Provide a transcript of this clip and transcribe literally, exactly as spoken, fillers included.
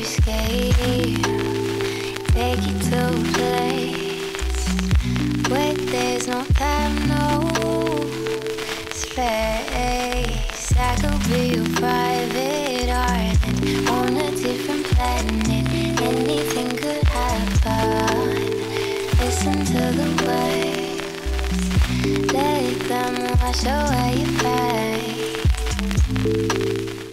escape. Take you to a place where there's no time, no space. I could be your private island on a different planet. Anything could happen. Listen to the waves, let them wash away your pain.